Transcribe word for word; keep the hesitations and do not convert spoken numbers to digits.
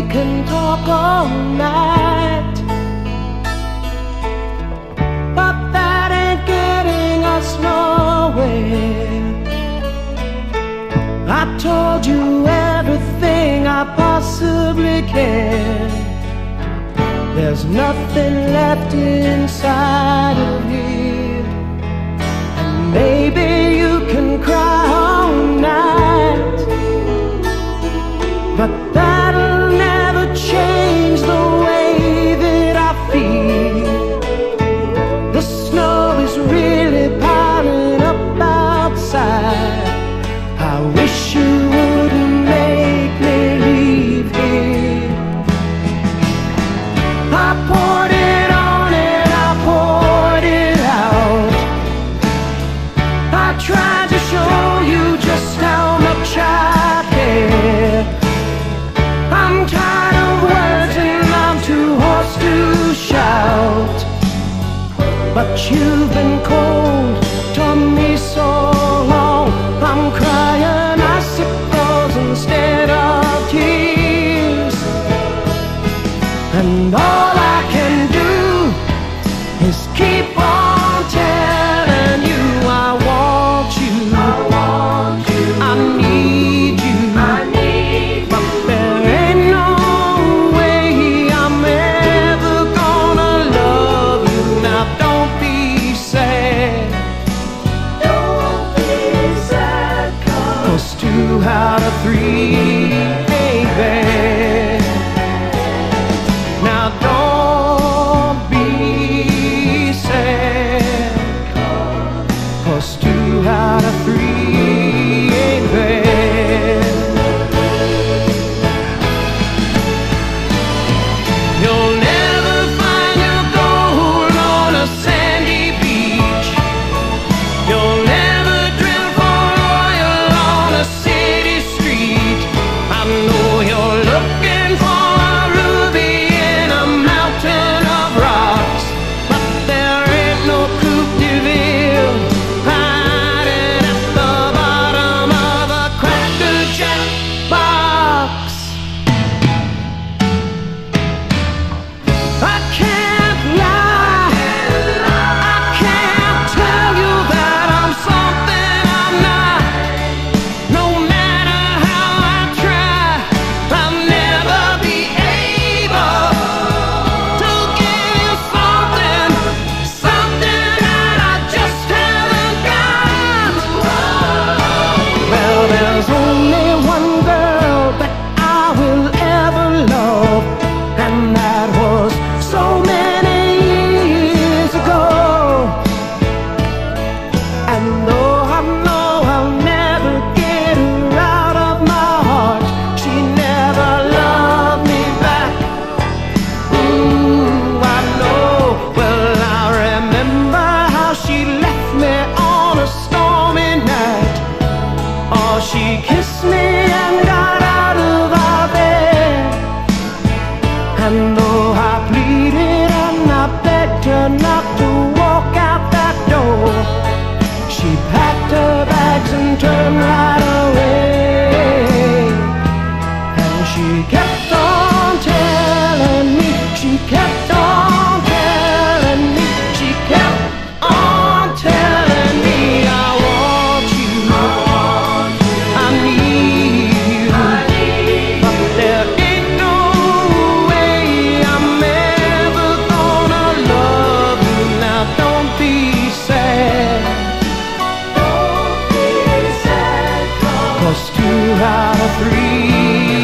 can talk all night, but that ain't getting us nowhere. I told you everything I possibly can. There's nothing left inside of here, and maybe you can cry all night, but that'll never change the way that I feel. The snow is really piling up outside. I wish you wouldn't make me leave here. I poured it on and I poured it out. I tried to show you just how much I care. I'm tired of words and I'm too hoarse to shout, but you've been cold to me so long. I'm crying icicles instead of tears, and all I can do is keep on telling you I want you, I want you, I need you, I need you. But there ain't no way I'm ever gonna love you. Now don't be sad, don't be sad, 'cause two out of three ain't bad. Now don't be sad, 'cause two out of three ain't bad. You'll never find your gold on a sandy beach. You'll never drill for oil on a city street. I know you're looking for a ruby in a mountain of rocks, but there ain't no Coupe de Ville hiding at the bottom of a Cracker Jack box. I can't lie, I can't tell you that I'm something I'm not. No matter how I try, I'll never be able to give you something, something that I just haven't got. Well, there's only one girl that I will ever love, and that was so many years ago. And though I know I'll never get her out of my heart, she never loved me back. Ooh, I know. Well, I remember how she left me on a stormy night. Oh, she kissed me and got out of our bed, and though I pleaded and I begged her not to walk out that door, she packed her bags and turned right away. And she kept on telling me, she kept on telling me, she kept on telling me I want you, I want you, I need you, I need you. But there ain't no way I'm ever gonna love you. Now don't be sad, don't be sad, 'cause two out of three